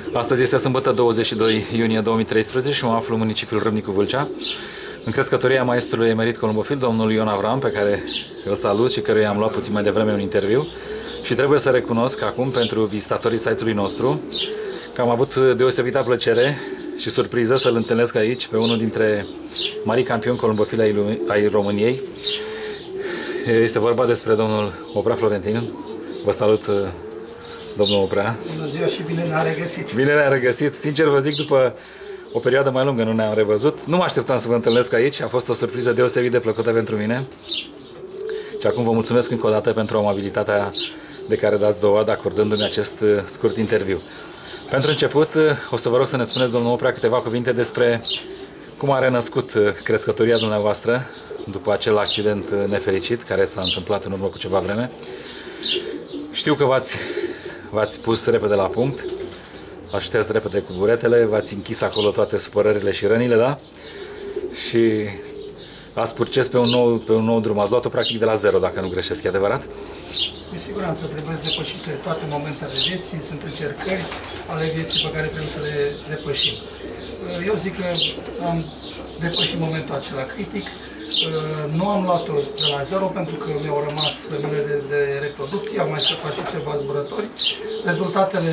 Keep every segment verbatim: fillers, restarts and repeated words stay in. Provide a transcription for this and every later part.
Astăzi este sâmbătă douăzeci și doi iunie două mii treisprezece și mă aflu în municipiul Râmnicu Vâlcea, în crescătoria maestrului emerit columbofil, domnul Ion Avram, pe care îl salut și căruia am luat puțin mai devreme un interviu. Și trebuie să recunosc acum, pentru vizitatorii site-ului nostru, că am avut deosebită plăcere și surpriză să-l întâlnesc aici pe unul dintre marii campioni columbofili ai, ai României. Este vorba despre domnul Oprea Florentin. Vă salut, domnul Oprea. Bună ziua și bine ne-am regăsit. Bine ne-am regăsit. Sincer vă zic, după o perioadă mai lungă nu ne-am revăzut. Nu mă așteptam să vă întâlnesc aici. A fost o surpriză deosebit de plăcută pentru mine. Și acum vă mulțumesc încă o dată pentru amabilitatea de care dați dovadă acordându-mi acest scurt interviu. Pentru început, o să vă rog să ne spuneți, domnul Oprea, câteva cuvinte despre cum a renăscut crescătoria dumneavoastră după acel accident nefericit care s-a întâmplat în urmă cu ceva vreme. Știu că v-ați v-ați pus repede la punct, v-ați șters repede cu buretele, v-ați închis acolo toate supărările și rănile, da? Și ați purces pe un nou, pe un nou drum. Ați luat-o practic de la zero, dacă nu greșesc, e adevărat? Cu siguranță trebuie depășite toate momentele vieții, sunt încercări ale vieții pe care trebuie să le depășim. Eu zic că am depășit momentul acela critic. Nu am luat-o de la zero pentru că mi-au rămas femeile de, de reproducție, am mai scăpat și ceva zburători. Rezultatele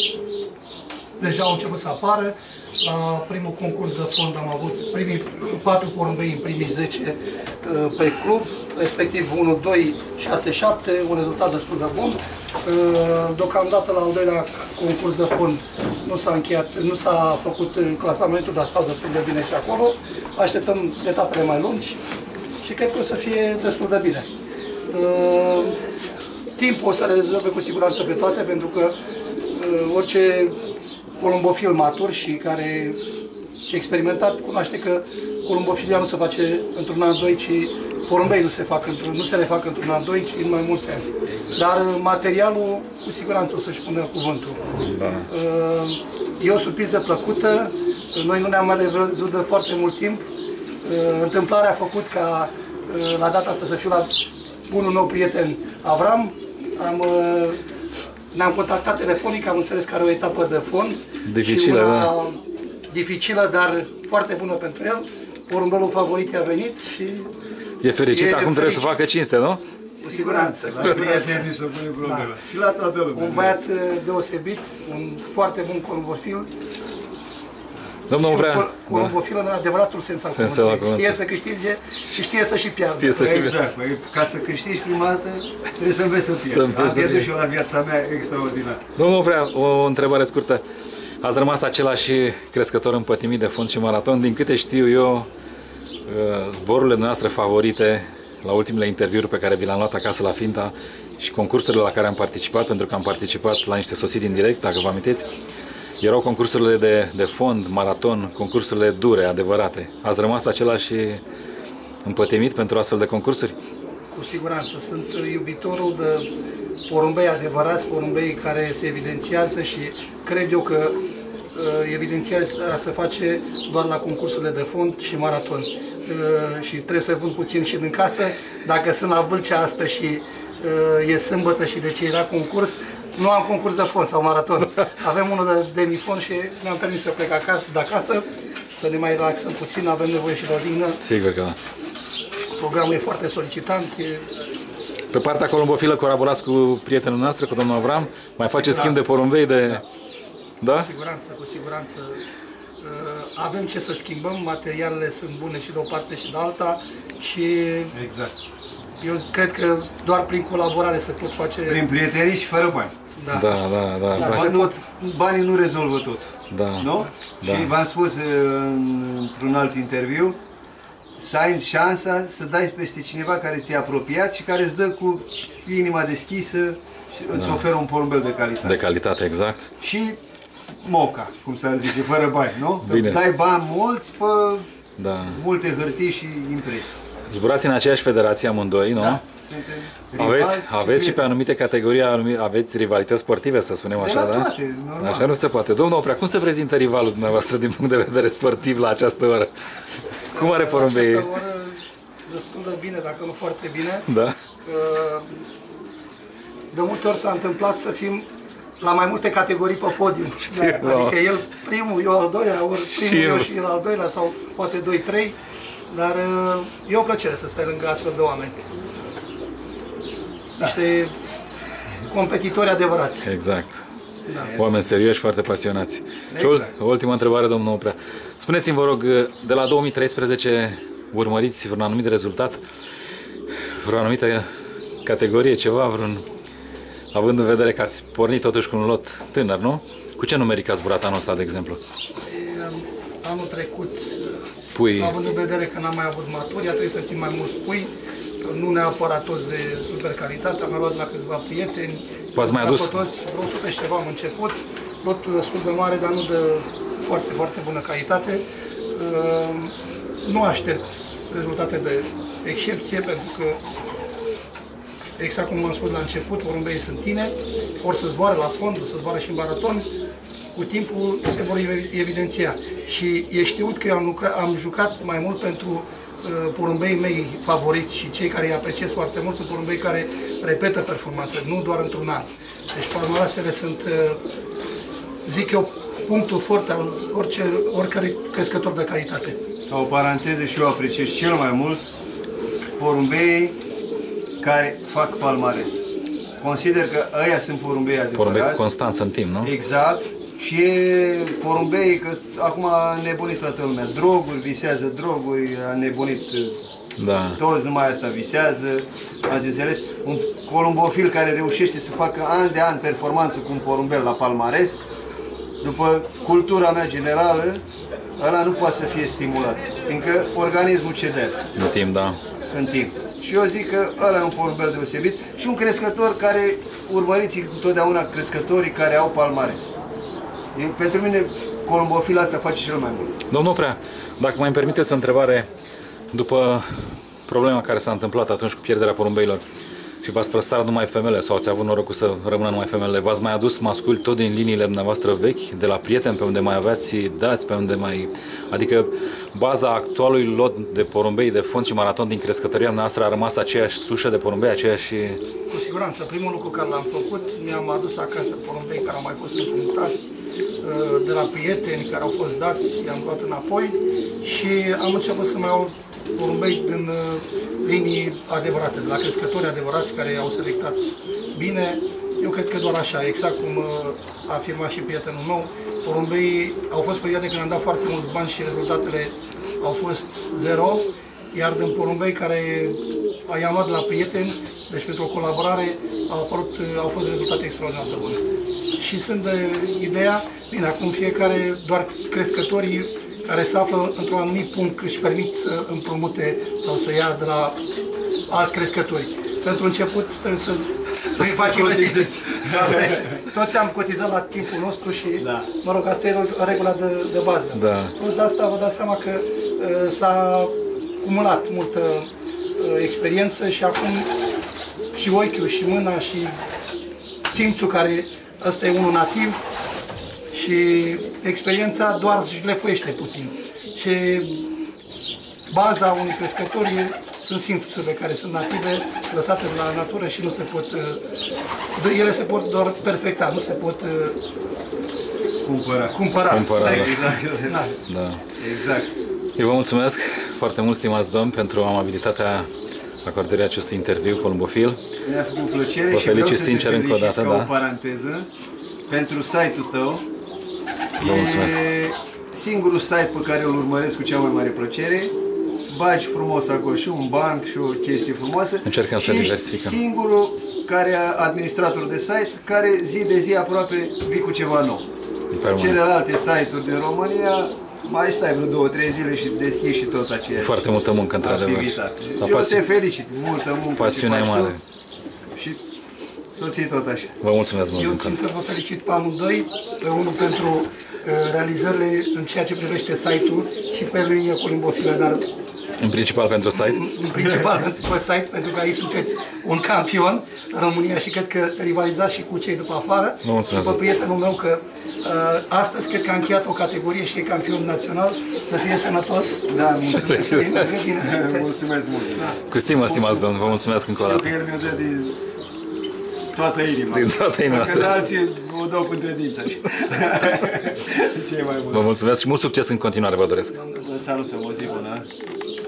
deja au început să apară. La primul concurs de fond am avut primii patru porumbei în primii zece pe club, respectiv unu, doi, șase, șapte, un rezultat destul de bun. Deocamdată la al doilea concurs de fond nu s-a încheiat, nu s-a făcut clasamentul, dar stau destul de bine și acolo. Așteptăm etapele mai lungi și cred că o să fie destul de bine. Timpul o să le rezolve cu siguranță pe toate, pentru că orice columbofil matur și care experimentat cunoaște că columbofilia nu se face într-un an, doi, ci porumbei nu se, fac nu se refac într-un an, doi, ci în mai mulți ani. Dar materialul cu siguranță o să-și pună cuvântul. Da. E o surpriză plăcută, noi nu ne-am mai revăzut de foarte mult timp. Întâmplarea a făcut ca la data asta să fiu la bunul meu prieten Avram. Am Ne-am contactat telefonic, am înțeles că are o etapă de fond. Dificilă, și una da. Dificilă, dar foarte bună pentru el. Porumbelul favorit a venit și... E fericit, e acum fericit. Trebuie să facă cinste, nu? Cu siguranță. La prietenii să pune probleme. Și la toată lumea. Un băiat deosebit, un foarte bun columbofil. Domnul Oprea, columbofil în adevăratul sens al cuvântului. Știe să câștige și știe să și piardă. Știe să și exact. Ca să câștigi prima dată, trebuie să înveți să pierzi. Am pierdut și eu la viața mea extraordinar. Domnul Oprea, o întrebare scurtă. Ați rămas același crescător împătimit de fund și maraton. Din câte știu eu, zborurile noastre favorite, la ultimele interviuri pe care vi le-am luat acasă la Finta și concursurile la care am participat, pentru că am participat la niște sosiri în direct, dacă vă amintiți, erau concursurile de, de fond, maraton, concursurile dure, adevărate. Ați rămas același împătimit pentru astfel de concursuri? Cu siguranță. Sunt iubitorul de porumbei adevărați, porumbei care se evidențiază și cred eu că evidențiarea se face doar la concursurile de fond și maraton. Și trebuie să vând puțin și din casă. Dacă sunt la Vâlcea astăzi și e sâmbătă și de ce era concurs, nu am concurs de fond sau maraton. Avem unul de demifond și mi-am permis să plec acasă, de acasă, să ne mai relaxăm puțin, avem nevoie și de odihnă. Sigur că da. Programul e foarte solicitant. E... Pe partea columbofilă colaborați cu prietenul noastră, cu domnul Avram? Mai faceți schimb de porumbei, de... Da? Cu siguranță, cu siguranță. Avem ce să schimbăm, materialele sunt bune și de o parte și de alta și... Exact. Eu cred că doar prin colaborare se pot face... Prin prietenii și fără bani. Da, da, da. da. da banii, nu, banii nu rezolvă tot. Da. Nu? Da. Și v-am spus într-un alt interviu, să ai șansa să dai peste cineva care ți-e apropiat și care îți dă cu inima deschisă și îți da. oferă un porumbel de calitate. De calitate, exact. Și moca, cum s-ar zice, fără bani, nu? Bine. Dai bani mulți pe da. multe hârtii și impresii. Zburați în aceeași federație amândoi, nu? Da. Aveți, aveți și pe anumite categorii, aveți rivalități sportive, să spunem așa, la da? toate, normal. Așa nu se poate. Domnul Oprea, cum se prezintă rivalul dumneavoastră din punct de vedere sportiv la această oră? Cum are porumbei? La această oră destul de bine, dacă nu foarte bine. Da. De multe ori s-a întâmplat să fim la mai multe categorii pe podium. Știu, Da, adică el primul, eu al doilea, ori primul, Și eu eu. și el al doilea, sau poate doi, trei. Dar uh, e o plăcere să stai lângă astfel de oameni. Niște competitori adevărați. Exact. Da. Oameni serioși, foarte pasionați. Exact. Și o ultimă întrebare, domnul Oprea. Spuneți-mi, vă rog, de la două mii treisprezece urmăriți vreun anumit rezultat? Vreo anumită categorie, ceva, vreun... Având în vedere că ați pornit totuși cu un lot tânăr, nu? Cu ce numeric ați zburat anul ăsta, de exemplu? Anul trecut, Pui... având în vedere că n-am mai avut maturi, a trebuit să țin mai mulți pui, nu neapărat toți de super calitate, am mai luat la câțiva prieteni. V-ați mai adus? Toți, vreo o sută și ceva am început, lotul destul de mare, dar nu de foarte, foarte bună calitate. Nu aștept rezultate de excepție, pentru că, exact cum am spus la început, porumbeii sunt tineri, ori să zboare la fond, ori să zboare și în maraton, cu timpul se vor evidenția. Și e știut că eu am, lucrat, am jucat mai mult pentru uh, porumbeii mei favoriți și cei care îi apreciez foarte mult sunt porumbei care repetă performanță, nu doar într-un an. Deci palmarasele sunt, uh, zic eu, punctul foarte al orice, oricărui crescător de calitate. Ca o paranteză, și eu apreciez cel mai mult porumbeii care fac palmares. Consider că ăia sunt porumbei adevărați. Porumbei cu constanță în timp, nu? Exact. Și e porumbei, că acum a nebunit toată lumea. Droguri, visează droguri, a nebunit Da. toți, numai asta visează. Ați înțeles? Un columbofil care reușește să facă an de an performanță cu un porumbel la palmares, după cultura mea generală, ăla nu poate să fie stimulat, fiindcă organismul cedează În timp, da. în timp. Și eu zic că ăla e un porumbel deosebit și un crescător care, urmăriți întotdeauna crescătorii care au palmares. E, pentru mine, columbofil asta face cel mai mult. Domnul Oprea, dacă mai îmi permiteți o întrebare, după problema care s-a întâmplat atunci cu pierderea porumbeilor și v-ați păstrat numai femele sau ați avut norocul să rămână numai femele, v-ați mai adus masculi tot din liniile dumneavoastră vechi, de la prieteni pe unde mai aveați dați, pe unde mai... Adică baza actualului lot de porumbei de fond și maraton din crescătoria noastră a rămas aceeași sușă de porumbei, aceeași... Cu siguranță, primul lucru care l-am făcut, mi-am adus acasă porumbei care au mai fost împrumutați de la prieteni care au fost dați, i-am luat înapoi și am început să mai iau porumbei din linii adevărate, de la crescători adevărați care au selectat bine. Eu cred că doar așa, exact cum a afirmat și prietenul meu, porumbeii au fost perioade când am dat foarte mulți bani și rezultatele au fost zero, iar din porumbei care i-am luat de la prieteni, deci pentru o colaborare, au, apărut, au fost rezultate extraordinar de bune. Și sunt de ideea, bine, acum fiecare, doar crescătorii care se află într-un anumit punct își permit să împrumute sau să ia de la alți crescători. Pentru început trebuie să îi faci investiții. Toți am cotizat la timpul nostru și, da. Mă rog, asta e o regulă de, de bază. Da. Plus de asta vă dați seama că uh, s-a acumulat multă uh, experiență și acum și ochiul și mâna și simțul, care ăsta e unul nativ, și experiența doar șlefuiește puțin. Și baza unui crescător e, sunt simțurile care sunt native, lăsate de la natură și nu se pot, ele se pot doar perfecta, nu se pot cumpăra. cumpăra. Cumpăra, da. Exact. Da. Da. Exact. Eu vă mulțumesc foarte mult, stimați domni, pentru amabilitatea acordării acestui interviu columbofil. Mi-a făcut plăcere vă și vreau felicit să sincer te încă o dată, ca da. o paranteză pentru site-ul tău. Vă mulțumesc. E singurul site pe care îl urmăresc cu cea mai mare plăcere. Bagi frumos acolo și un banc și o chestie frumoasă. Încercăm și să diversificăm. Singurul care administrator de site care zi de zi aproape vii cu ceva nou. Celelalte site-uri din România mai stai vreo două, trei zile și deschizi și tot aceeași foarte multă muncă, într-adevăr. Eu te felicit, multă muncă. Pasiunea mare. Și soții tot așa. Vă mulțumesc mult. Eu țin să vă felicit pe amândoi, pe unul pentru uh, realizările în ceea ce privește site-ul și pe linia columbofilă, dar în principal pentru site? În principal pe site, pentru că aici sunteți un campion în România și cred că rivalizați și cu cei după afară. Vă mulțumesc. Și pe prietenul meu că uh, astăzi cred că a încheiat o categorie și e campion național. Să fie sănătos. Da, mulțumesc. Mulțumesc mult. Da. Cu stimă, stimați domn, vă mulțumesc încă o dată. Știu că el mi-o dă din toată inima. Din toată inima. Dacă alții o o dau cu credință. Ce e mai bun. Vă mulțumesc și mult succes în continuare vă doresc. Vă salutăm, o zi bună.